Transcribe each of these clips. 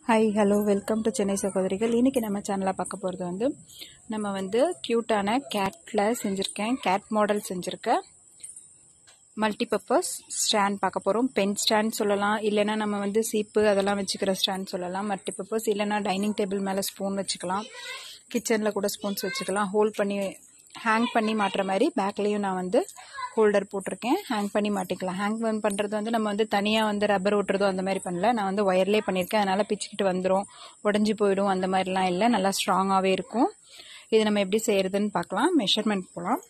Hi hello welcome to Chennai சகோதரிகள். இன்றைக்கி நம்ம சேனலில் பார்க்க போகிறது நம்ம க்யூட்டான கேட்டில் செஞ்சுருக்கேன், கேட் மாடல் செஞ்சுருக்கேன் மல்டிபர்பஸ் ஸ்டாண்ட் பார்க்க போகிறோம். பென் ஸ்டாண்ட் சொல்லலாம், இல்லைனா நம்ம சீப்பு அதெல்லாம் வச்சுக்கிற ஸ்டாண்ட் சொல்லலாம். மல்டிபர்பஸ் இல்லைனா டைனிங் டேபிள் மேலே ஸ்பூன் வச்சுக்கலாம், கிச்சனில் கூட ஸ்பூன்ஸ் வச்சுக்கலாம். ஹோல்ட் பண்ணி ஹேங் பண்ணி மாட்டுற மாதிரி பேக்லேயும் நான் ஹோல்டர் போட்டிருக்கேன், ஹேங் பண்ணி மாட்டிக்கலாம். ஹேங் பண்ணுறது நம்ம தனியாக ரப்பர் ஓட்டுறதோ அந்த மாதிரி பண்ணல, நான் ஒயர்லேயே பண்ணியிருக்கேன். அதனால் பிச்சுக்கிட்டு வந்துடும், உடஞ்சி போயிடும், அந்த மாதிரிலாம் இல்லை, நல்லா ஸ்ட்ராங்காகவே இருக்கும். இது நம்ம எப்படி செய்கிறதுன்னு பார்க்கலாம். மெஷர்மெண்ட் போகலாம்.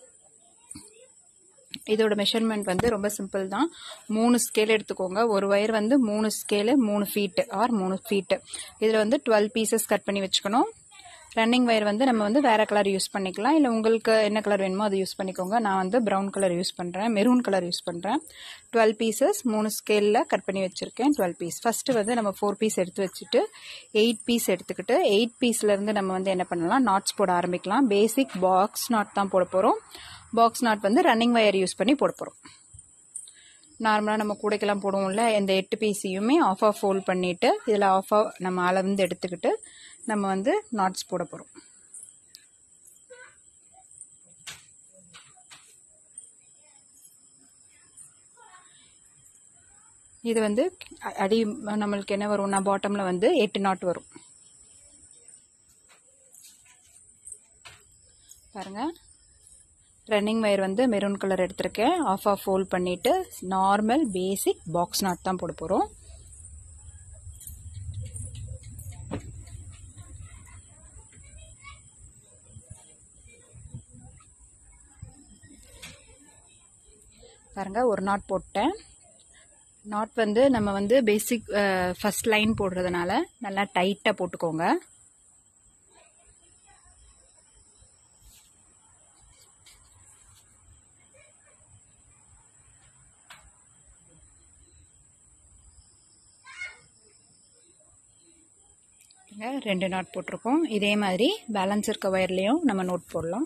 இதோட மெஷர்மெண்ட் ரொம்ப சிம்பிள் தான். 3 ஸ்கேல் எடுத்துக்கோங்க. ஒரு wire 3 scale 3 feet or 3 feet. இதில் 12 பீசஸ் கட் பண்ணி வச்சுக்கணும். ரன்னிங் வயர் நம்ம வேறு கலர் யூஸ் பண்ணிக்கலாம், இல்லை உங்களுக்கு என்ன கலர் வேணுமோ அதை யூஸ் பண்ணிக்கோங்க. நான் ப்ரௌன் கலர் யூஸ் பண்ணுறேன், மெரூன் கலர் யூஸ் பண்ணுறேன். 12 பீசஸ் 3 ஸ்கேலில் கட் பண்ணி வச்சுருக்கேன். 12 பீஸ். ஃபஸ்ட்டு நம்ம 4 பீஸ் எடுத்து வச்சுட்டு 8 பீஸ் எடுத்துக்கிட்டு 8 பீஸ்லேருந்து நம்ம என்ன பண்ணலாம், நாட்ஸ் போட ஆரம்பிக்கலாம். பேசிக் பாக்ஸ் நாட் தான் போட போகிறோம். Box knot running wire use பண்ணி போட போகிறோம். நார்மலாக நம்ம கூடைக்கெல்லாம் போடுவோம்ல, இந்த 8 பீஸையுமே ஆஃப் ஃபோல்ட் பண்ணிவிட்டு இதில் நம்ம அளந்து எடுத்துக்கிட்டு நம்ம நாட்ஸ் போட போகிறோம். இது அடி நம்மளுக்கு என்ன வரும்னா பாட்டமில் 8 நாட் வரும். பாருங்கள், ரன்னிங் வயர் மெரூன் கலர் எடுத்திருக்கேன். ஆஃப் ஃபோல்ட் பண்ணிவிட்டு நார்மல் பேசிக் பாக்ஸ் நாட் தான் போட போகிறோம். பாருங்க, ஒரு நாட் போட்டேன். நாட் நம்ம பேசிக் ஃபர்ஸ்ட் லைன் போடுறதுனால நல்லா டைட்டாக போட்டுக்கோங்க. ரெண்டு நாட் போட்டிருக்கோம். இதே மாதிரி பேலன்ஸ் இருக்க வயர்லேயும் நம்ம நோட் போடலாம்.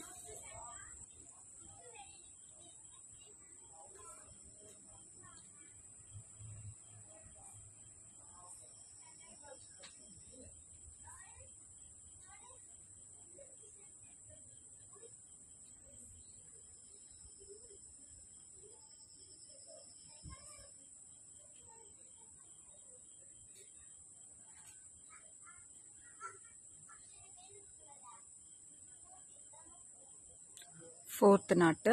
ஃபோர்த் நாட்டு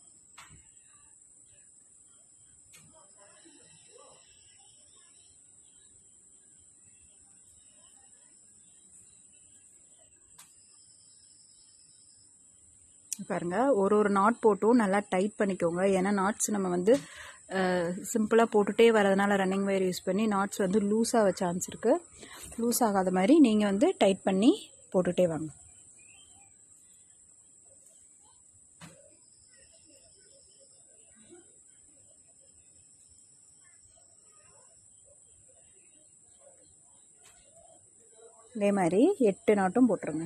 பாருங்க, ஒரு நாட் போட்டும் நல்லா டைட் பண்ணிக்கோங்க. ஏன்னா நாட்ஸ் நம்ம சிம்பிளாக போட்டுகிட்டே வரதுனால ரன்னிங் வயர் யூஸ் பண்ணி நாட்ஸ் லூஸ் ஆக சான்ஸ் இருக்குது. லூஸ் ஆகாத மாதிரி நீங்கள் டைட் பண்ணி போட்டுகிட்டே வாங்க. இதே மாதிரி 8 நாட்டும் போட்டுருங்க.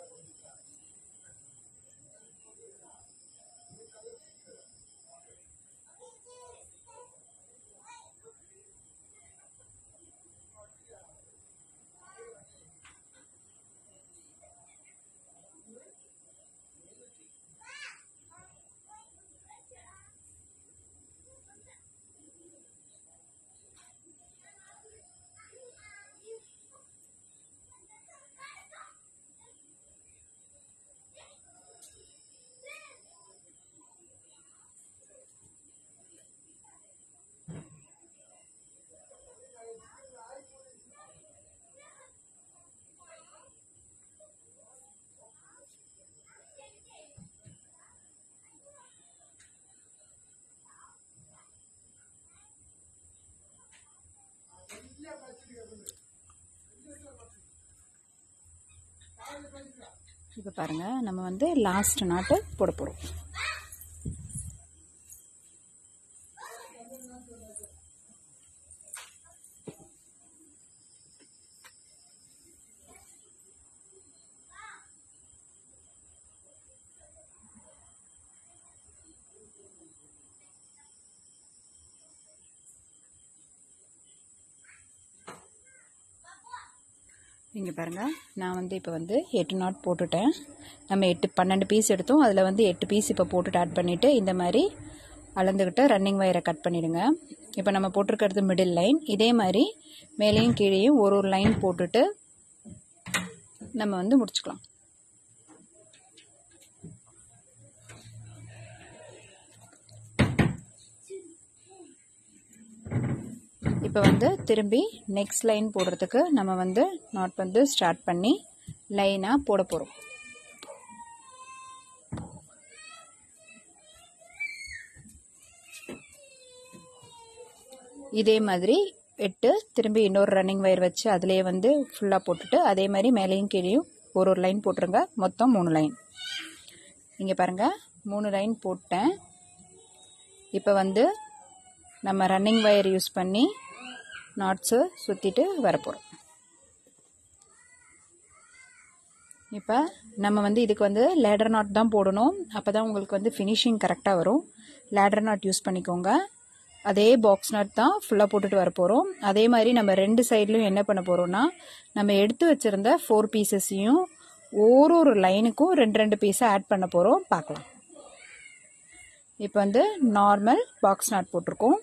இப்போ பாருங்க, நம்ம லாஸ்ட் நாட்டு போட போகிறோம். இங்கே பாருங்கள், நான் வந்து இப்போ வந்து 8 நாட் போட்டுட்டேன். நம்ம 12 பீஸ் எடுத்தோம், அதில் வந்து 8 பீஸ் இப்போ போட்டுட்டு ஆட் பண்ணிவிட்டு இந்த மாதிரி அளந்துக்கிட்டு ரன்னிங் வயரை கட் பண்ணிவிடுங்க. இப்போ நம்ம போட்டிருக்கிறது மிடில் லைன். இதே மாதிரி மேலேயும் கீழேயும் ஒரு லைன் போட்டுட்டு நம்ம வந்து முடிச்சுக்கலாம். இப்போ வந்து திரும்பி நெக்ஸ்ட் லைன் போடுறதுக்கு நம்ம வந்து நாட் வந்து ஸ்டார்ட் பண்ணி லைனாக போட போகிறோம். இதே மாதிரி 8 திரும்பி இன்னொரு ரன்னிங் வயர் வச்சு அதிலே வந்து ஃபுல்லாக போட்டுட்டு அதே மாதிரி மேலேயும் கீழேயும் ஒரு லைன் போட்டுருங்க. மொத்தம் 3 லைன். இங்கே பாருங்கள், 3 லைன் போட்டேன். இப்போ வந்து நம்ம ரன்னிங் வயர் யூஸ் பண்ணி நாட்ஸு சுற்றிட்டு வரப்போகிறோம். இப்போ நம்ம வந்து இதுக்கு வந்து லேடர் நாட் தான் போடணும். அப்போ தான் உங்களுக்கு வந்து ஃபினிஷிங் கரெக்டாக வரும். லேடர் நாட் யூஸ் பண்ணிக்கோங்க. அதே பாக்ஸ் நாட் தான் ஃபுல்லாக போட்டுட்டு வர போகிறோம். அதே மாதிரி நம்ம 2 சைட்லையும் என்ன பண்ண போகிறோம்னா, நம்ம எடுத்து வச்சுருந்த 4 பீசஸையும் ஒரு லைனுக்கும் 2 பீஸை ஆட் பண்ண போகிறோம். பார்க்கலாம். இப்போ வந்து நார்மல் பாக்ஸ் நாட் போட்டிருக்கோம்.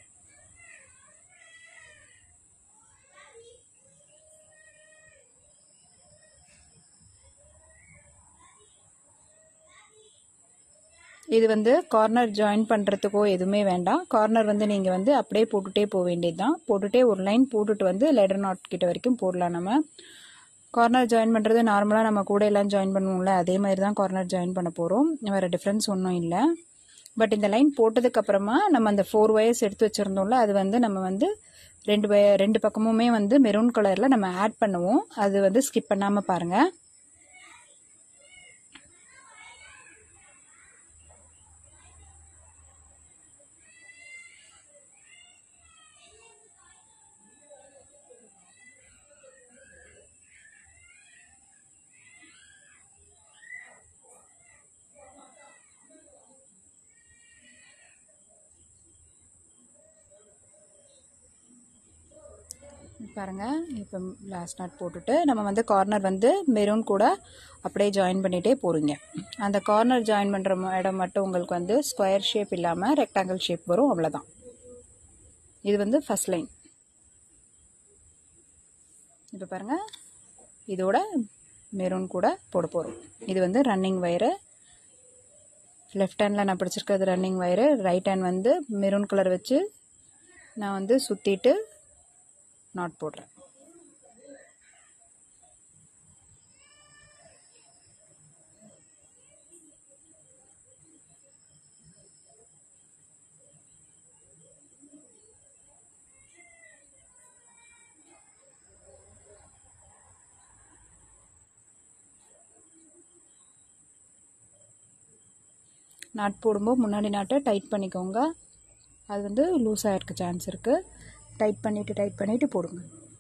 இது வந்து கார்னர் ஜாயின் பண்ணுறதுக்கோ எதுவுமே வேண்டாம். கார்னர் வந்து நீங்கள் வந்து அப்படியே போட்டுகிட்டே போக வேண்டியது தான். போட்டுகிட்டே ஒரு லைன் போட்டுட்டு வந்து லேடர் நாட் கிட்ட வரைக்கும் போடலாம். நம்ம கார்னர் ஜாயின் பண்ணுறது நார்மலாக நம்ம கூட எல்லாம் ஜாயின் பண்ணுவோம்ல, அதே மாதிரி தான் கார்னர் ஜாயின் பண்ண போகிறோம். வேறு டிஃப்ரென்ஸ் ஒன்றும் இல்லை. பட் இந்த லைன் போட்டதுக்கப்புறமா நம்ம அந்த 4 வயர்ஸ் எடுத்து வச்சுருந்தோம்ல, அது வந்து நம்ம வந்து 2 பக்கமுமே வந்து மெரூன் கலரில் நம்ம ஆட் பண்ணுவோம். அது வந்து ஸ்கிப் பண்ணாமல் பாருங்கள். பாருங்கள், இப்போ லாஸ்ட் நாட் போட்டுட்டு நம்ம வந்து கார்னர் வந்து மெரூன் கூட அப்படியே ஜாயின் பண்ணிகிட்டே போகிறீங்க. அந்த கார்னர் ஜாயின் பண்ணுற இடம் மட்டும் உங்களுக்கு வந்து ஸ்கொயர் ஷேப் இல்லாமல் ரெக்டாங்கிள் ஷேப் வரும். அவ்வளோதான். இது வந்து ஃபர்ஸ்ட் லைன். இப்போ பாருங்கள், இதோட மெரூன் கூட போட போகிறோம். இது வந்து ரன்னிங் வயரு. லெஃப்ட் ஹேண்டில் நான் பிடிச்சிருக்கிறது ரன்னிங் வயரு. ரைட் ஹேண்ட் வந்து மெரூன் கலர் வச்சு நான் வந்து சுற்றிட்டு நாட் போடுறேன். நாட் போடும்போது முன்னாடி நாட்டை டைட் பண்ணிக்கோங்க. அது வந்து லூஸ் ஆகிருக்க சான்ஸ் இருக்குது. டைட் பண்ணிவிட்டு போடுங்க.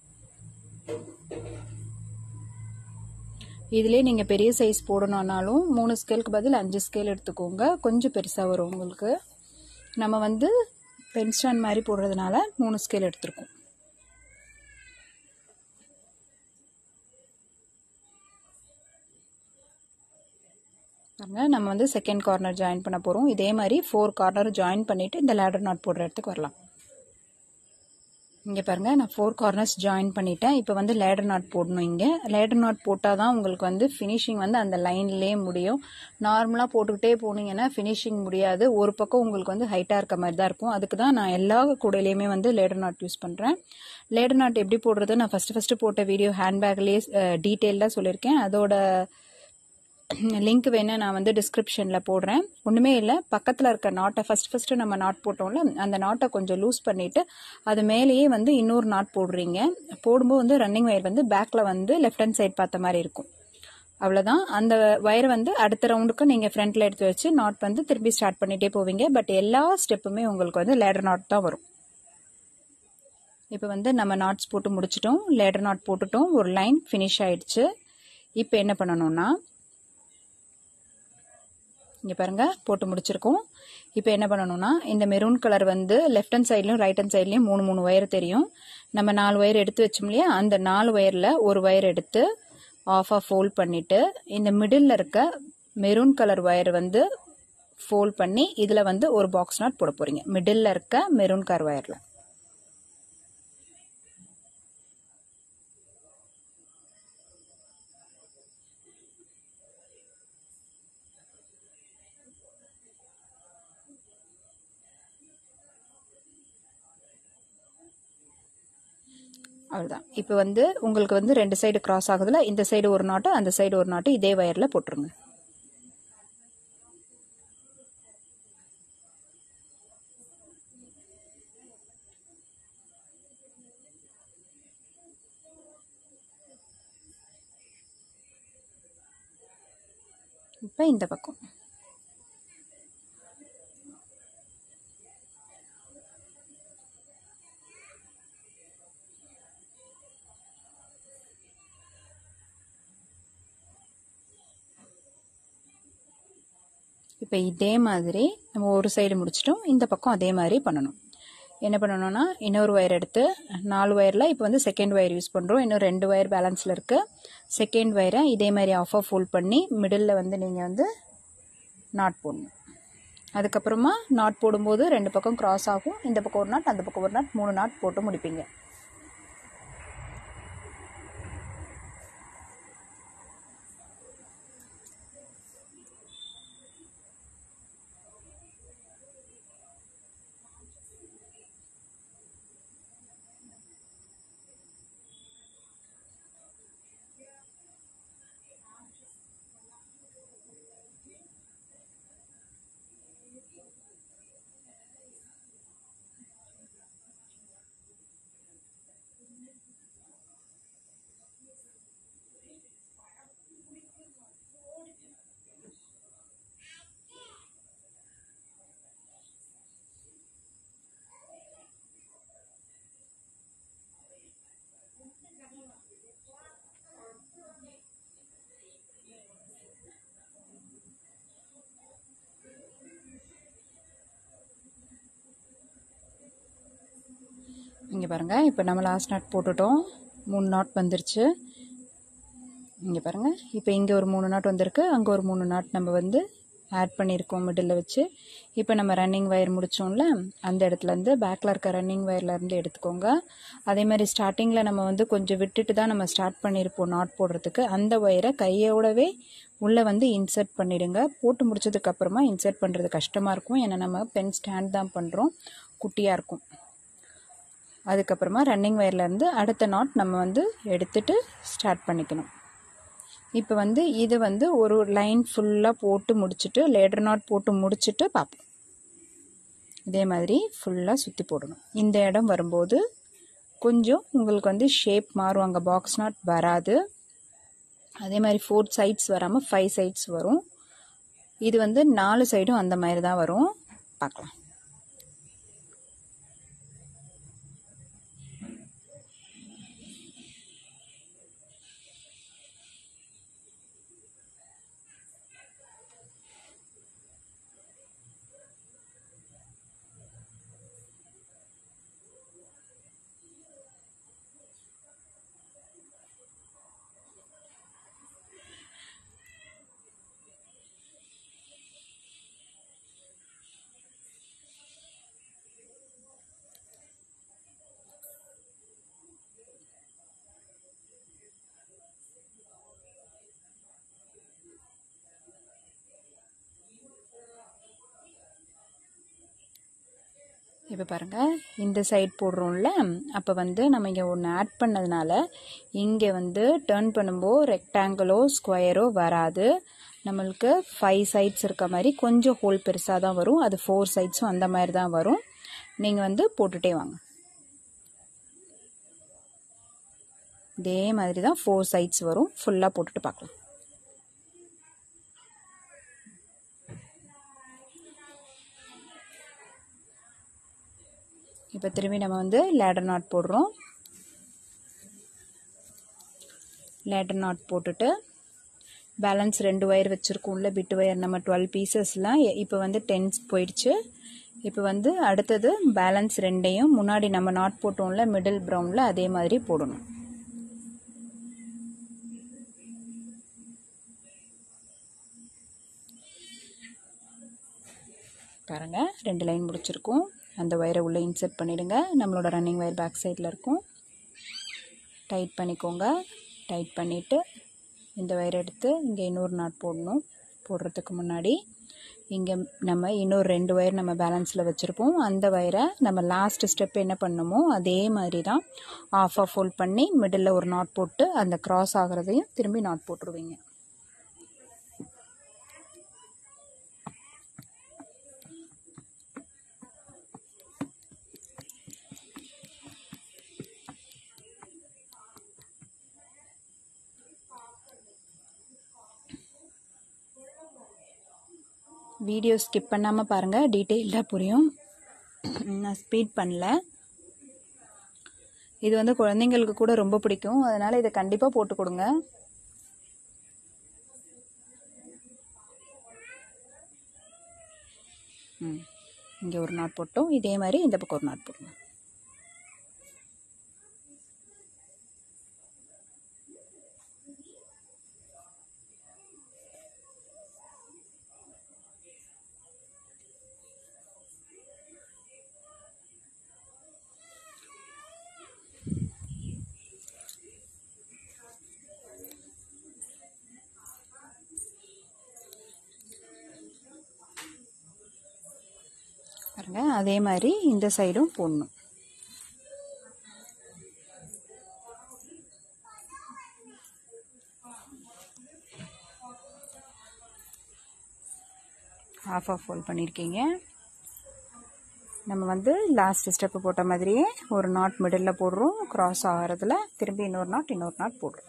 இதிலே நீங்கள் பெரிய சைஸ் போடணுன்னாலும் 3 ஸ்கேலுக்கு பதில் 5 ஸ்கேல் எடுத்துக்கோங்க. கொஞ்சம் பெருசாக வரும் உங்களுக்கு. நம்ம வந்து பென் ஸ்டாண்ட் மாதிரி போடுறதுனால 3 ஸ்கேல் எடுத்துருக்கோம். பாருங்கள், நம்ம வந்து செகண்ட் கார்னர் ஜாயின் பண்ண போகிறோம். இதே மாதிரி 4 கார்னர் ஜாயின் பண்ணிவிட்டு இந்த லேடர் நாட் போடுற இடத்துக்கு வரலாம். இங்கே பாருங்கள், நான் 4 கார்னர்ஸ் ஜாயின் பண்ணிட்டேன். இப்போ வந்து லேடர் நாட் போடணும். இங்கே லேடர் நாட் போட்டால் தான் உங்களுக்கு வந்து ஃபினிஷிங் வந்து அந்த லைன்லேயே முடியும். நார்மலாக போட்டுக்கிட்டே போனீங்கன்னா ஃபினிஷிங் முடியாது. ஒரு பக்கம் உங்களுக்கு வந்து ஹைட்டாக இருக்க மாதிரி தான் இருக்கும். அதுக்கு தான் நான் எல்லா கூடையிலையுமே வந்து லேடர் நாட் யூஸ் பண்ணுறேன். லேடர் நாட் எப்படி போடுறது நான் ஃபஸ்ட்டு போட்ட வீடியோ ஹேண்ட்பேக்லேயே டீட்டெயிலாக சொல்லியிருக்கேன். அதோட லிங்க் வேணால் நான் வந்து டிஸ்கிரிப்ஷனில் போடுறேன். ஒன்றுமே இல்லை, பக்கத்தில் இருக்க நாட்டை ஃபஸ்ட்டு நம்ம நாட் போட்டோம்ல, அந்த நாட்டை கொஞ்சம் லூஸ் பண்ணிவிட்டு அது மேலேயே வந்து இன்னொரு நாட் போடுறீங்க. போடும்போது வந்து ரன்னிங் வயர் வந்து பேக்கில் வந்து லெஃப்ட் ஹேண்ட் சைட் பார்த்த மாதிரி இருக்கும். அவ்வளோதான். அந்த வயரை வந்து அடுத்த ரவுண்டுக்கு நீங்கள் ஃப்ரண்ட்டில் எடுத்து வச்சு நாட் வந்து திருப்பி ஸ்டார்ட் பண்ணிகிட்டே போவீங்க. பட் எல்லா ஸ்டெப்புமே உங்களுக்கு வந்து லேடர் நாட் தான் வரும். இப்போ வந்து நம்ம நாட்ஸ் போட்டு முடிச்சிட்டோம். லேடர் நாட் போட்டுட்டோம். ஒரு லைன் ஃபினிஷ் ஆயிடுச்சு. இப்போ என்ன பண்ணணும்னா இங்கே பாருங்கள் போட்டு முடிச்சிருக்கோம். இப்போ என்ன பண்ணணும்னா இந்த மெரூன் கலர் வந்து லெஃப்ட் ஹேண்ட் சைட்லையும் ரைட் ஹேண்ட் சைட்லையும் 3 ஒயர் தெரியும். நம்ம 4 ஒயர் எடுத்து வச்சோம் இல்லையா, அந்த 4 ஒயரில் ஒரு ஒயர் எடுத்து ஆஃபாக ஃபோல்ட் பண்ணிவிட்டு இந்த மிடில் இருக்க மெரூன் கலர் ஒயர் வந்து ஃபோல்ட் பண்ணி இதில் வந்து ஒரு பாக்ஸ் நாட் போட போகிறீங்க மிடில் இருக்க மெரூன் கலர் ஒயரில். அவ்வளோதான். இப்போ வந்து உங்களுக்கு வந்து 2 சைடு கிராஸ் ஆகுதுல, இந்த சைடு ஒரு நாட்டு அந்த சைடு ஒரு நாட்டு இதே ஒயரில் போட்டுருங்க. இப்போ இந்த பக்கம் இப்போ இதே மாதிரி நம்ம ஒரு சைடு முடிச்சிட்டோம். இந்த பக்கம் அதே மாதிரி பண்ணணும். என்ன பண்ணணும்னா இன்னொரு ஒயர் எடுத்து 4 ஒயரில் இப்போ வந்து செகண்ட் ஒயர் யூஸ் பண்ணுறோம். இன்னும் 2 ஒயர் பேலன்ஸில் இருக்குது. செகண்ட் ஒயரை இதே மாதிரி ஆஃபாக ஃபோல்ட் பண்ணி மிடில் வந்து நீங்கள் வந்து நாட் போடணும். அதுக்கப்புறமா நாட் போடும்போது 2 பக்கம் கிராஸ் ஆகும். இந்த பக்கம் ஒரு நாட் அந்த பக்கம் ஒரு நாட் 3 நாட் போட்டு முடிப்பீங்க. இங்கே பாருங்கள், இப்போ நம்ம லாஸ்ட் நாட் போட்டுட்டோம். 3 நாட் வந்துருச்சு. இங்கே பாருங்கள், இப்போ இங்கே ஒரு 3 நாட் வந்திருக்கு, அங்கே ஒரு 3 நாட் நம்ம வந்து ஆட் பண்ணியிருக்கோம் மிடில் வச்சு. இப்போ நம்ம ரன்னிங் ஒயர் முடித்தோம்ல, அந்த இடத்துலேருந்து பேக்கில் இருக்க ரன்னிங் ஒயர்லேருந்து எடுத்துக்கோங்க. அதே மாதிரி ஸ்டார்டிங்கில் நம்ம வந்து கொஞ்சம் விட்டுட்டு தான் நம்ம ஸ்டார்ட் பண்ணியிருப்போம் நாட் போடுறதுக்கு. அந்த ஒயரை கையோடவே உள்ளே வந்து இன்சர்ட் பண்ணிவிடுங்க. போட்டு முடிச்சதுக்கப்புறமா இன்சர்ட் பண்ணுறது கஷ்டமாக இருக்கும், ஏன்னா நம்ம பென் ஸ்டாண்ட் தான் பண்ணுறோம், குட்டியாக இருக்கும். அதுக்கப்புறமா ரன்னிங் ஒயர்லேருந்து அடுத்த நாட் நம்ம வந்து எடுத்துட்டு ஸ்டார்ட் பண்ணிக்கணும். இப்போ வந்து இது வந்து ஒரு லைன் ஃபுல்லாக போட்டு முடிச்சுட்டு லேடர் நாட் போட்டு முடிச்சுட்டு பார்ப்போம். இதே மாதிரி ஃபுல்லாக சுற்றி போடணும். இந்த இடம் வரும்போது கொஞ்சம் உங்களுக்கு வந்து ஷேப் மாறும், அங்கே பாக்ஸ் நாட் வராது. அதே மாதிரி 4 சைட்ஸ் வராமல் 5 சைட்ஸ் வரும். இது வந்து 4 சைடும் அந்த மாதிரி தான் வரும். பார்க்கலாம். இப்போ பாருங்கள், இந்த சைட் போடுறோம்ல, அப்போ வந்து நம்ம இங்கே ஒன்று ஆட் பண்ணதுனால இங்கே வந்து டர்ன் பண்ணும்போது ரெக்டாங்கிளோ ஸ்கொயரோ வராது. நம்மளுக்கு 5 சைட்ஸ் இருக்க மாதிரி கொஞ்சம் ஹோல் பெருசாக தான் வரும். அது 4 சைட்ஸும் அந்த மாதிரி தான் வரும். நீங்கள் வந்து போட்டுகிட்டே வாங்க. இதே மாதிரி தான் 4 சைட்ஸ் வரும். ஃபுல்லாக போட்டுட்டு பார்க்கலாம். இப்போ திரும்பி நம்ம வந்து லேடர் நாட் போடுறோம். லேடர் நாட் போட்டுட்டு பேலன்ஸ் 2 ஒயர் வச்சுருக்கோம்ல பிட் ஒயர் நம்ம 12 பீசஸ்லாம் இப்போ வந்து 10 போயிடுச்சு. இப்போ வந்து அடுத்தது பேலன்ஸ் 2ஐயும் முன்னாடி நம்ம நாட் போட்டோம்ல மிடில் ப்ரவுனில் அதே மாதிரி போடணும். பாருங்கள் 2 லைன் முடிச்சிருக்கோம். அந்த ஒயரை உள்ளே இன்சர்ட் பண்ணிவிடுங்க. நம்மளோட ரன்னிங் ஒயர் பேக் சைடில் இருக்கும். டைட் பண்ணிக்கோங்க. டைட் பண்ணிவிட்டு இந்த ஒயர் எடுத்து இங்கே இன்னொரு நாட் போடணும். போடுறதுக்கு முன்னாடி இங்கே நம்ம இன்னொரு 2 ஒயர் நம்ம பேலன்ஸில் வச்சுருப்போம். அந்த ஒயரை நம்ம லாஸ்ட் ஸ்டெப் என்ன பண்ணணுமோ அதே மாதிரி தான் ஆஃபாக ஃபோல்ட் பண்ணி மிடில் ஒரு நாட் போட்டு அந்த க்ராஸ் ஆகிறதையும் திரும்பி நாட் போட்டுருவீங்க. வீடியோ ஸ்கிப் பண்ணாமல் பாருங்கள், டீட்டெயில்டாக புரியும். நான் ஸ்பீட் பண்ணல. இது வந்து குழந்தைங்களுக்கு கூட ரொம்ப பிடிக்கும். அதனால் இதை கண்டிப்பாக போட்டு கொடுங்க. இங்கே ஒரு நாட் போட்டோம். இதே மாதிரி இந்த பக்கம் ஒரு நாட் போடுங்க. பாருங்க, அதே மாதிரி இந்த சைடும் போடணும். ஹாஃப் ஃபோல்ட் பண்ணியிருக்கீங்க. நம்ம வந்து லாஸ்ட் ஸ்டெப்பு போட்ட மாதிரியே ஒரு நாட் மிடில் போடுறோம். கிராஸ் ஆகிறதுல திரும்பி இன்னொரு நாட் போடுறோம்.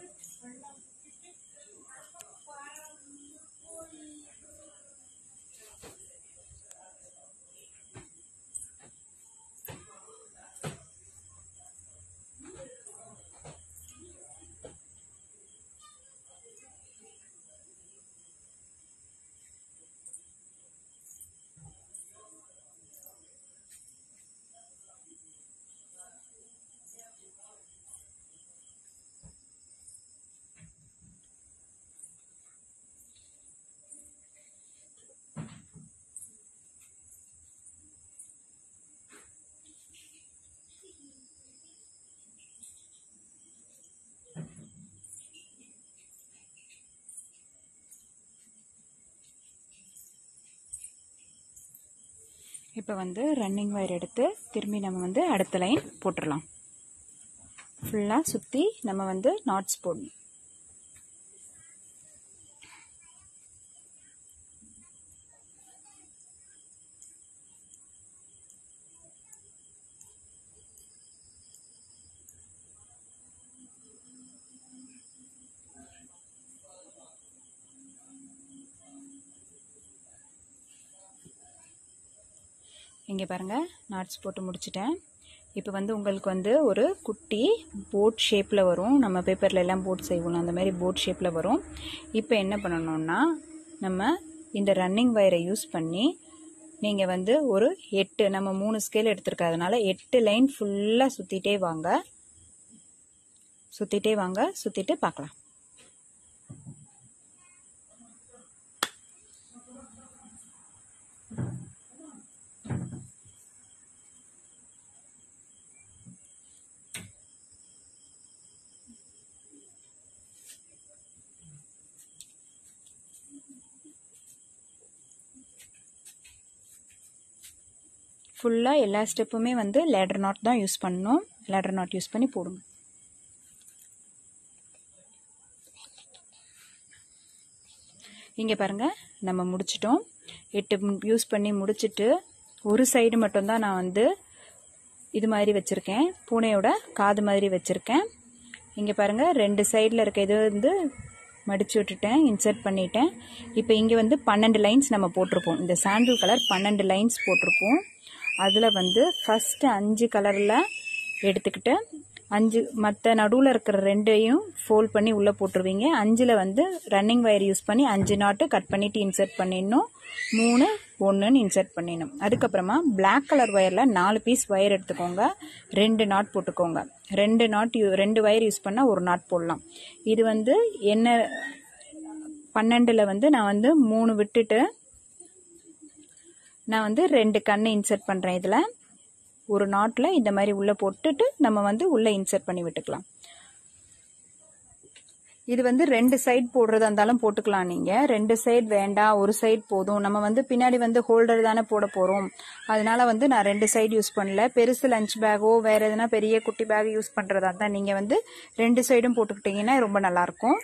இப்போ வந்து ரன்னிங் ஒயர் எடுத்து திரும்பி நம்ம வந்து அடுத்த லைன் போட்டுடலாம். ஃபுல்லாக சுற்றி நம்ம வந்து நாட்ஸ் போடணும். இங்கே பாருங்கள், நாட்ஸ் போட்டு முடிச்சிட்டேன். இப்போ வந்து உங்களுக்கு வந்து ஒரு குட்டி போட் ஷேப்பில் வரும். நம்ம பேப்பரில் எல்லாம் போட் செய்வோம், அந்த மாதிரி போட் ஷேப்பில் வரும். இப்போ என்ன பண்ணணும்னா நம்ம இந்த ரன்னிங் வயரை யூஸ் பண்ணி நீங்கள் வந்து ஒரு 8, நம்ம 3 ஸ்கேல் எடுத்துருக்கிறதுனால 8 லைன் ஃபுல்லாக சுற்றிட்டே வாங்க. சுற்றிட்டு பார்க்கலாம். ஃபுல்லாக எல்லா ஸ்டெப்புமே வந்து லேடர் நாட் தான் யூஸ் பண்ணணும். லேடர் நாட் யூஸ் பண்ணி போடுங்க. இங்கே பாருங்கள், நம்ம முடிச்சிட்டோம். 8 யூஸ் பண்ணி முடிச்சுட்டு ஒரு சைடு மட்டும்தான் நான் வந்து இது மாதிரி வச்சுருக்கேன். பூனையோட காது மாதிரி வச்சுருக்கேன். இங்கே பாருங்கள், 2 சைடில் இருக்க இது வந்து மடித்து விட்டுட்டேன், இன்சர்ட் பண்ணிட்டேன். இப்போ இங்கே வந்து 12 லைன்ஸ் நம்ம போட்டிருப்போம். இந்த சாண்டில் கலர் 12 லைன்ஸ் போட்டிருப்போம். அதில் வந்து ஃபஸ்ட்டு 5 கலரில் எடுத்துக்கிட்டு 5 மற்ற நடுவில் இருக்கிற 2ஐயும் ஃபோல்ட் பண்ணி உள்ளே போட்டுருவீங்க. 5ல் வந்து ரன்னிங் வயர் யூஸ் பண்ணி 5 நாட்டு கட் பண்ணிவிட்டு இன்சர்ட் பண்ணிடணும். 3 1ன்னு இன்சர்ட் பண்ணிடணும். அதுக்கப்புறமா பிளாக் கலர் வயரில் 4 பீஸ் வயர் எடுத்துக்கோங்க. 2 நாட் போட்டுக்கோங்க. 2 வயர் யூஸ் பண்ணால் 1 நாட் போடலாம். இது வந்து என்ன 12ல் வந்து நான் வந்து 3 விட்டுட்டு நான் வந்து 2 கண்ணு இன்சர்ட் பண்ணுறேன். இதில் ஒரு நாட்டில் இந்த மாதிரி உள்ளே போட்டுட்டு நம்ம வந்து உள்ளே இன்சர்ட் பண்ணி விட்டுக்கலாம். இது வந்து 2 சைடு போடுறதா இருந்தாலும் போட்டுக்கலாம். நீங்கள் 2 சைடு வேண்டாம், ஒரு சைடு போதும். நம்ம வந்து பின்னாடி வந்து ஹோல்டர் தானே போட போகிறோம். அதனால வந்து நான் 2 சைடு யூஸ் பண்ணல. பெருசு லஞ்ச் பேக்கோ வேறு எதுனா பெரிய குட்டி பேக் யூஸ் பண்ணுறதா தான் நீங்கள் வந்து 2 சைடும் போட்டுக்கிட்டிங்கன்னா ரொம்ப நல்லாயிருக்கும்.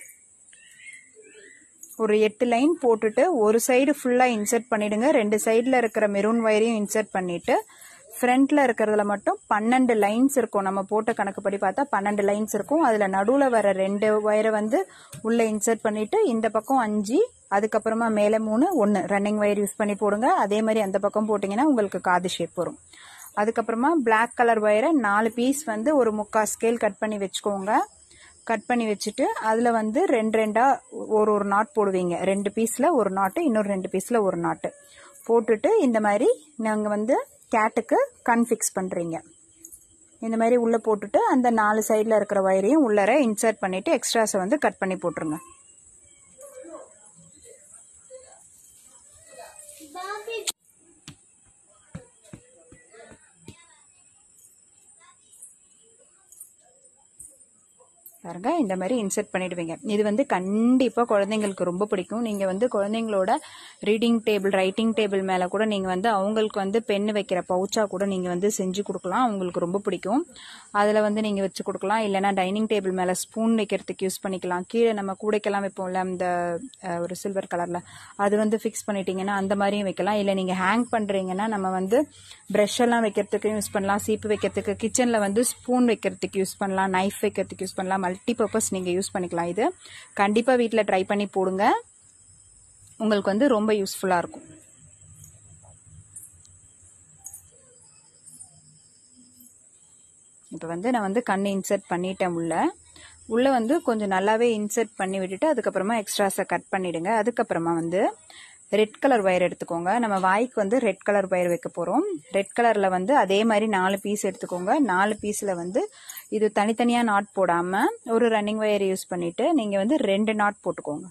ஒரு 8 லைன் போட்டுட்டு ஒரு சைடு ஃபுல்லாக இன்சர்ட் பண்ணிவிடுங்க. 2 சைடில் இருக்கிற மெரூன் வயரையும் இன்சர்ட் பண்ணிவிட்டு ஃப்ரண்ட்டில் இருக்கிறதுல மட்டும் 12 லைன்ஸ் இருக்கும். நம்ம போட்ட கணக்குப்படி பார்த்தா 12 லைன்ஸ் இருக்கும். அதில் நடுவில் வர 2 வயரை வந்து உள்ளே இன்சர்ட் பண்ணிவிட்டு இந்த பக்கம் 5, அதுக்கப்புறமா மேலே 3 1 ரன்னிங் வயர் யூஸ் பண்ணி போடுங்க. அதே மாதிரி அந்த பக்கம் போட்டிங்கன்னா உங்களுக்கு காது ஷேப் வரும். அதுக்கப்புறமா பிளாக் கலர் வயரை 4 பீஸ் வந்து ஒரு 3/4 ஸ்கேல் கட் பண்ணி வச்சுக்கோங்க. கட் பண்ணி வச்சுட்டு அதில் வந்து 2 ஒரு நாட் போடுவீங்க. 2 பீஸில் ஒரு நாட்டு, இன்னொரு 2 பீஸில் ஒரு நாட்டு போட்டுட்டு இந்த மாதிரி நாங்கள் வந்து கேட்டுக்கு கன் ஃபிக்ஸ் பண்ணுறீங்க. இந்த மாதிரி உள்ளே போட்டுட்டு அந்த 4 சைடில் இருக்கிற வயரையும் உள்ளர இன்சர்ட் பண்ணிவிட்டு எக்ஸ்ட்ராஸை வந்து கட் பண்ணி போட்டுருங்க. பாருங்க, இந்த மாதிரி இன்சர்ட் பண்ணிடுவீங்க. இது வந்து கண்டிப்பாக குழந்தைங்களுக்கு ரொம்ப பிடிக்கும். நீங்கள் வந்து குழந்தைங்களோட ரீடிங் டேபிள், ரைட்டிங் டேபிள் மேலே கூட நீங்கள் வந்து அவங்களுக்கு வந்து பென்னு வைக்கிற பவுச்சாக கூட நீங்கள் வந்து செஞ்சு கொடுக்கலாம். அவங்களுக்கு ரொம்ப பிடிக்கும். அதில் வந்து நீங்கள் வச்சு கொடுக்கலாம். இல்லைனா டைனிங் டேபிள் மேலே ஸ்பூன் வைக்கிறதுக்கு யூஸ் பண்ணிக்கலாம். கீழே நம்ம கூடைக்கெல்லாம் வைப்போம்ல, இந்த ஒரு சில்வர் கலரில், அது வந்து ஃபிக்ஸ் பண்ணிட்டீங்கன்னா அந்த மாதிரியும் வைக்கலாம். இல்லை நீங்கள் ஹேங் பண்ணுறீங்கன்னா நம்ம வந்து ப்ரஷ் எல்லாம் வைக்கிறதுக்கு யூஸ் பண்ணலாம். சீப்பு வைக்கிறதுக்கு, கிச்சனில் வந்து ஸ்பூன் வைக்கிறதுக்கு யூஸ் பண்ணலாம், நைஃப் வைக்கிறதுக்கு யூஸ் பண்ணலாம். மல்டிபர்பஸ் நீங்கள் யூஸ் பண்ணிக்கலாம். இது கண்டிப்பாக வீட்டில் ட்ரை பண்ணி போடுங்க. உங்களுக்கு வந்து ரொம்ப யூஸ்ஃபுல்லாக இருக்கும். இப்போ வந்து நான் வந்து கண்ணு இன்சர்ட் பண்ணிட்டேன். உள்ள வந்து கொஞ்சம் நல்லாவே இன்சர்ட் பண்ணி விட்டுட்டு அதுக்கப்புறமா எக்ஸ்ட்ராஸை கட் பண்ணிடுங்க. அதுக்கப்புறமா வந்து ரெட் கலர் வயர் எடுத்துக்கோங்க. நம்ம வாய்க்கு வந்து ரெட் கலர் வயர் வைக்க போகிறோம். ரெட் கலரில் வந்து அதே மாதிரி 4 பீஸ் எடுத்துக்கோங்க. 4 பீஸில் வந்து இது தனித்தனியாக நாட் போடாமல் ஒரு ரன்னிங் வயர் யூஸ் பண்ணிவிட்டு நீங்கள் வந்து 2 நாட் போட்டுக்கோங்க.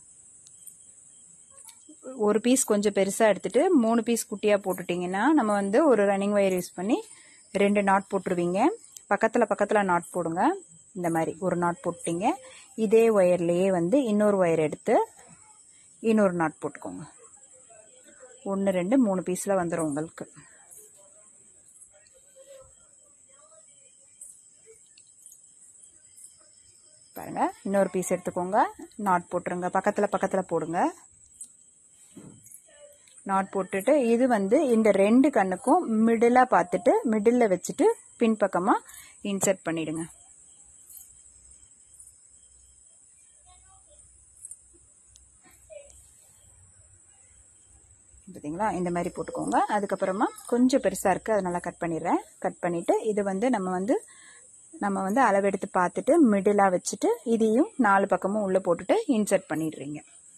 ஒரு பீஸ் கொஞ்சம் பெருசாக எடுத்துகிட்டு 3 பீஸ் குட்டியாக போட்டுட்டிங்கன்னா நம்ம வந்து ஒரு ரன்னிங் வயர் யூஸ் பண்ணி 2 நாட் போட்டுருவீங்க. பக்கத்தில் நாட் போடுங்க. இந்த மாதிரி ஒரு நாட் போட்டிங்க. இதே ஒயர்லேயே வந்து இன்னொரு ஒயர் எடுத்து இன்னொரு நாட் போட்டுக்கோங்க. 1 2 3 பீஸில் வந்துடும் உங்களுக்கு. பாருங்க, இன்னொரு பீஸ் எடுத்துக்கோங்க. நாட் போட்டுருங்க. பக்கத்தில் போடுங்க. நாட் போட்டுட்டு இது வந்து இந்த 2 கண்ணுக்கும் மிடிலாக பார்த்துட்டு மிடில் வச்சுட்டு பின்பக்கமாக இன்சர்ட் பண்ணிடுங்க. பார்த்தீங்களா, இந்த மாதிரி போட்டுக்கோங்க. அதுக்கப்புறமா கொஞ்சம் பெருசாக இருக்குது, அதனால கட் பண்ணிடுறேன். கட் பண்ணிவிட்டு இது வந்து நம்ம வந்து அளவெடுத்து பார்த்துட்டு மிடிலாக வச்சுட்டு இதையும் 4 பக்கமும் உள்ளே போட்டுட்டு இன்சர்ட் பண்ணிடுறீங்க.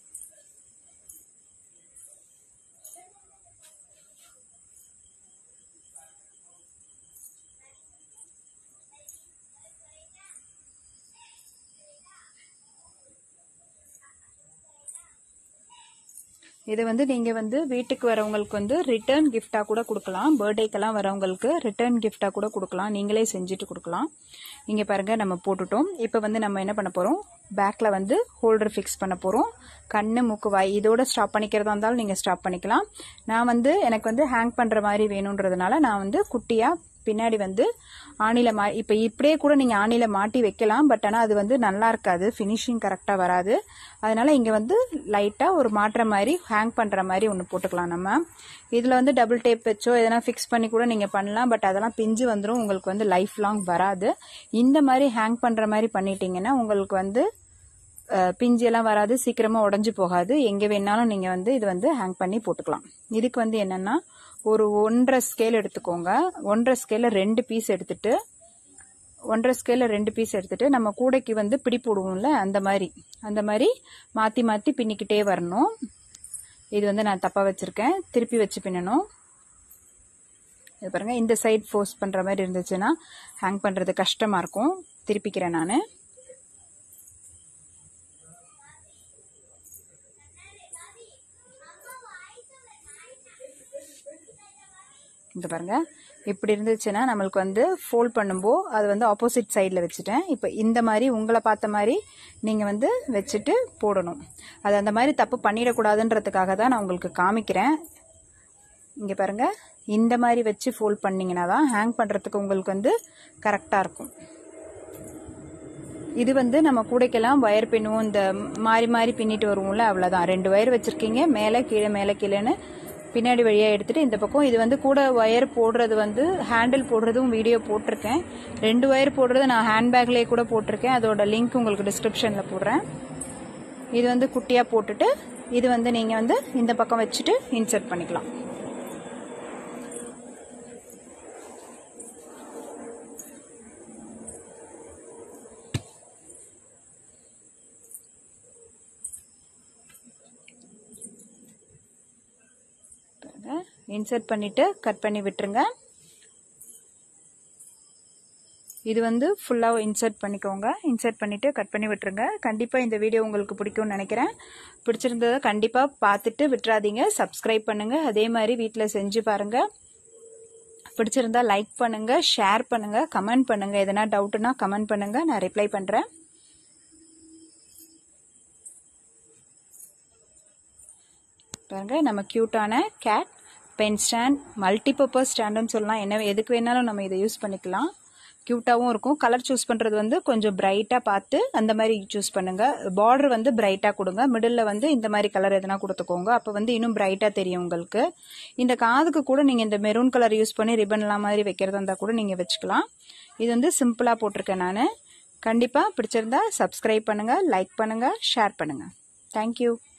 இது வந்து நீங்கள் வந்து வீட்டுக்கு வரவங்களுக்கு வந்து ரிட்டர்ன் கிஃப்டாக கூட கொடுக்கலாம். பர்த்டேக்கெல்லாம் வரவங்களுக்கு ரிட்டர்ன் கிஃப்டாக கூட கொடுக்கலாம். நீங்களே செஞ்சுட்டு கொடுக்கலாம். இங்கே பாருங்கள், நம்ம போட்டுட்டோம். இப்போ வந்து நம்ம என்ன பண்ண போகிறோம், பேக்கில் வந்து ஹோல்டர் ஃபிக்ஸ் பண்ண போகிறோம். கண்ணு மூக்கு வாய் இதோட ஸ்டாப் பண்ணிக்கிறதா இருந்தாலும் நீங்கள் ஸ்டாப் பண்ணிக்கலாம். நான் வந்து எனக்கு வந்து ஹேங் பண்ணுற மாதிரி வேணுன்றதுனால நான் வந்து குட்டியாக பின்னாடி வந்து ஆணில இப்போ இப்படியே கூட நீங்கள் ஆணில மாட்டி வைக்கலாம். பட் ஆனால் அது வந்து நல்லா இருக்காது, ஃபினிஷிங் கரெக்டாக வராது. அதனால இங்கே வந்து லைட்டாக ஒரு மாட்டுற மாதிரி ஹேங் பண்ணுற மாதிரி ஒன்று போட்டுக்கலாம். நம்ம இதில் வந்து டபுள் டேப் வச்சோ எதனா ஃபிக்ஸ் பண்ணி கூட நீங்கள் பண்ணலாம். பட் அதெல்லாம் பிஞ்சு வந்துடும், உங்களுக்கு வந்து லைஃப் லாங் வராது. இந்த மாதிரி ஹேங் பண்ணுற மாதிரி பண்ணிட்டீங்கன்னா உங்களுக்கு வந்து பிஞ்செல்லாம் வராது, சீக்கிரமாக உடஞ்சி போகாது. எங்கே வேணாலும் நீங்கள் வந்து இது வந்து ஹேங் பண்ணி போட்டுக்கலாம். இதுக்கு வந்து என்னென்னா ஒரு 1.5 ஸ்கேல் எடுத்துக்கோங்க. 1.5 ஸ்கேலில் 2 பீஸ் எடுத்துட்டு 1.5 ஸ்கேல்ல 2 பீஸ் எடுத்துட்டு நம்ம கூடைக்கு வந்து பிடி போடுவோம்ல அந்த மாதிரி மாத்தி மாத்தி பின்னிக்கிட்டே வரணும். இது வந்து நான் தப்பா வச்சிருக்கேன், திருப்பி வச்சு பின்னணும். இது பாருங்க, இந்த சைடு ஃபோர்ஸ் பண்ற மாதிரி இருந்துச்சுன்னா ஹேங் பண்றது கஷ்டமா இருக்கும். திருப்பிக்கிறேன் நானு. இந்த பாருங்க, இப்படி இருந்துச்சுன்னா நம்மளுக்கு வந்து ஃபோல்ட் பண்ணும்போது அது வந்து ஆப்போசிட் சைடில் வச்சுட்டேன். இப்போ இந்த மாதிரி உங்களை பார்த்த மாதிரி நீங்கள் வந்து வச்சுட்டு போடணும். அது அந்த மாதிரி தப்பு பண்ணிடக்கூடாதுன்றதுக்காக தான் நான் உங்களுக்கு காமிக்கிறேன். இங்கே பாருங்க, இந்த மாதிரி வச்சு ஃபோல்ட் பண்ணிங்கன்னா தான் ஹேங் பண்ணுறதுக்கு உங்களுக்கு வந்து கரெக்டாக இருக்கும். இது வந்து நம்ம கூடைக்கெல்லாம் ஒயர் பின்னுவோம், இந்த மாறி மாறி பின்னிட்டு வருவோம்ல, அவ்வளோதான். 2 ஒயர் வச்சுருக்கீங்க, மேலே கீழேன்னு பின்னாடி வழியாக எடுத்துட்டு இந்த பக்கம். இது வந்து கூட ஒயர் போடுறது வந்து ஹேண்டில் போடுறதும் வீடியோ போட்டிருக்கேன். 2 ஒயர் போடுறது நான் ஹேண்ட்பேக்லேயே கூட போட்டிருக்கேன். அதோட லிங்க் உங்களுக்கு டிஸ்கிரிப்ஷனில் போடுறேன். இது வந்து குட்டியாக போட்டுட்டு இது வந்து நீங்கள் வந்து இந்த பக்கம் வச்சுட்டு இன்சர்ட் பண்ணிக்கலாம். இன்சர்ட் பண்ணிட்டு கட் பண்ணி விட்டுருங்க. இது வந்து ஃபுல்லாக இன்சர்ட் பண்ணிக்கோங்க. இன்சர்ட் பண்ணிட்டு கட் பண்ணி விட்டுருங்க. கண்டிப்பாக இந்த வீடியோ உங்களுக்கு பிடிக்கும்னு நினைக்கிறேன். பிடிச்சிருந்ததை கண்டிப்பாக பார்த்துட்டு விட்டுறாதீங்க. சப்ஸ்கிரைப் பண்ணுங்க. அதே மாதிரி வீட்டில் செஞ்சு பாருங்க. பிடிச்சிருந்தா லைக் பண்ணுங்க, ஷேர் பண்ணுங்க, கமெண்ட் பண்ணுங்க. எதனா டவுட்னா கமெண்ட் பண்ணுங்க, நான் ரிப்ளை பண்றேன். பாருங்க, நம்ம கியூட்டான கேட் பென் ஸ்டாண்ட், மல்டிபர்பஸ் ஸ்டாண்டுன்னு சொல்லலாம். என்ன எதுக்கு வேணாலும் நம்ம இதை யூஸ் பண்ணிக்கலாம். கியூட்டாகவும் இருக்கும். கலர் சூஸ் பண்ணுறது வந்து கொஞ்சம் பிரைட்டாக பார்த்து அந்த மாதிரி சூஸ் பண்ணுங்க. பார்டர் வந்து பிரைட்டாக கொடுங்க. மிடில் வந்து இந்த மாதிரி கலர் எதனா கொடுத்துக்கோங்க. அப்போ வந்து இன்னும் பிரைட்டாக தெரியும் உங்களுக்கு. இந்த காதுக்கு கூட நீங்கள் இந்த மெரூன் கலர் யூஸ் பண்ணி ரிப்பன்லாம் மாதிரி வைக்கிறதா இருந்தால் கூட நீங்கள் வச்சுக்கலாம். இது வந்து சிம்பிளாக போட்டிருக்கேன் நான். கண்டிப்பாக பிடிச்சிருந்தா சப்ஸ்கிரைப் பண்ணுங்க, லைக் பண்ணுங்க, ஷேர் பண்ணுங்க. தேங்க்யூ.